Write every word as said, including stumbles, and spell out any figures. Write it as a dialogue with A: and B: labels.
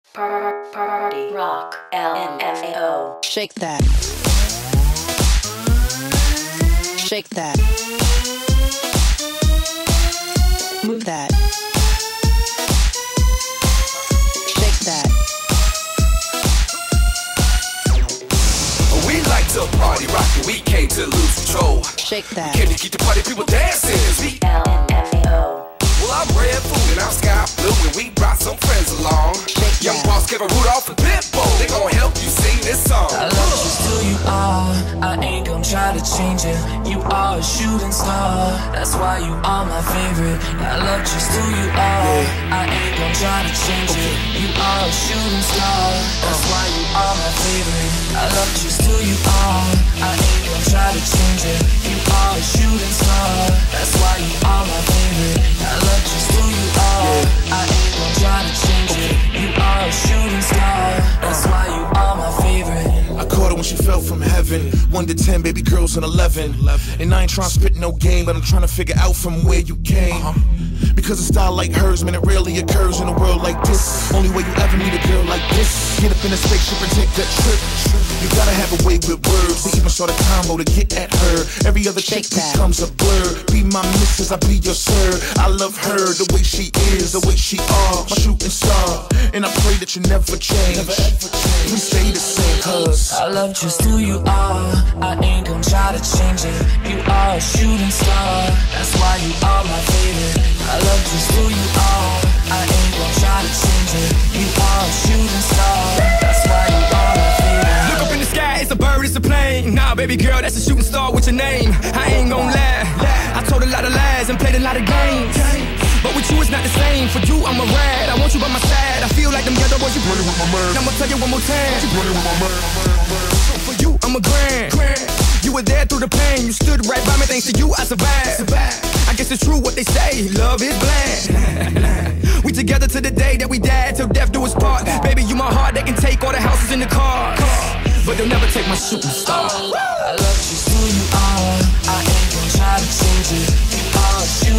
A: Party rock, L M F A O.
B: Shake that. Shake that. Move that. Shake that.
C: We like to party rock and we came to lose control.
B: Shake that.
C: Came to keep the party people dancing. We
A: L M F A O.
C: Well, I'm red food and I'm sky blue and we brought some friends along.
B: Shake
C: Young
B: that.
C: boss Kevin Rudolph and Pitbull, they gon' help you sing this song.
D: I love you still you are, I ain't gon' try to change it. You are a shooting star, that's why you are my favorite. I love you still you are, I ain't gon' try to change it. You are a shooting star, that's why you are my favorite. I love you still you are, I ain't gon' try to change it. You are a shooting star, that's why you are my favorite. I love you still you are, I ain't gon' try to change it. You are a shooting star, that's why you are my favorite.
E: I caught her when she fell from heaven. One to ten, baby girls an eleven. And I ain't trying to spit no game, but I'm trying to figure out from where you came. Because a style like hers, man, it rarely occurs in a world like this. Only way you ever meet a girl like this. Get up in a spaceship and take that trip. You gotta have a way with words. They even start a combo to get at her. Every other chick becomes a blur. Be my missus, I be your sir. I love her, the way she is, the way she are, my shooting star. And I pray that you never change. We stay the same, cause
D: I love you still you are, I ain't gon' try to change it. You are a shooting star, that's why you are my favorite. I love you still you are, I ain't gon' try to change it. You are a shooting star, that's why you are my favorite.
F: Look up in the sky, it's a bird, it's a plane. Nah, baby girl, that's a shooting star with your name. I ain't gon' lie, I told a lot of lies and played a lot of games, but with you it's not the same. For you I'm a ride, I want you by my side. I feel like them ghetto boys, you running with my man. I'ma tell you one more time, you running with my man. So for you I'm a grand. You were there through the pain, you stood right by me. Thanks to you I survived. I guess it's true what they say, love is blind. We together to the day that we died, till death do us part. Baby, you my heart, they can take all the houses in the cars, but they'll never take my shooting star.
D: I love you still you are, I ain't gon' try to change it. You are a shooting